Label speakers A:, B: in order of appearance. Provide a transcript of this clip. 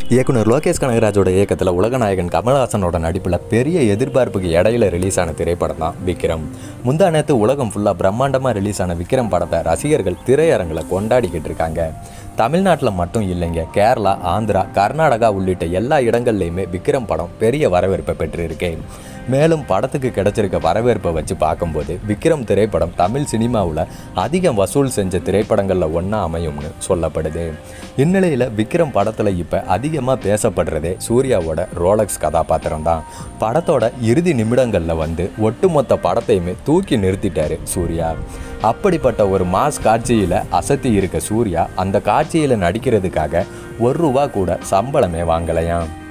A: இயக்குனர் லோகேஷ் கனகராஜோட இயக்கத்தில் உலகநாயகன் கமல்ஹாசனோட நடிப்பில் பெரிய எதிர்பார்ப்புக்கு இடையில ரிலீஸ் ஆன திரைப்படம் தான் விக்ரம். முந்தா நேற்று உலகம் ஃபுல்லாக பிரம்மாண்டமாக ரிலீஸ் ஆன விக்ரம் படத்தை ரசிகர்கள் திரையரங்கில் கொண்டாடிக்கிட்டு இருக்காங்க. தமிழ்நாட்டில் மட்டும் இல்லைங்க, கேரளா, ஆந்திரா, கர்நாடகா உள்ளிட்ட எல்லா இடங்கள்லையுமே விக்ரம் படம் பெரிய வரவேற்பை பெற்றிருக்கு. மேலும் படத்துக்கு கிடைச்சிருக்க வரவேற்பை வச்சு பார்க்கும்போது விக்ரம் திரைப்படம் தமிழ் சினிமாவில் அதிகம் வசூல் செஞ்ச திரைப்படங்களில் ஒன்றா அமையும்னு சொல்லப்படுது. இந்நிலையில் விக்ரம் படத்தில் இப்போ அதிகமாக பேசப்படுறதே சூர்யாவோட ரோலெக்ஸ் கதாபாத்திரம் தான். படத்தோட இறுதி நிமிடங்களில் ஒட்டுமொத்த படத்தையுமே தூக்கி நிறுத்திட்டாரு சூர்யா. அப்படிப்பட்ட ஒரு மாஸ் காட்சியில் அசத்தி இருக்க சூர்யா அந்த காட்சியில் நடிக்கிறதுக்காக ₹1 கூட சம்பளமே வாங்கலையாம்.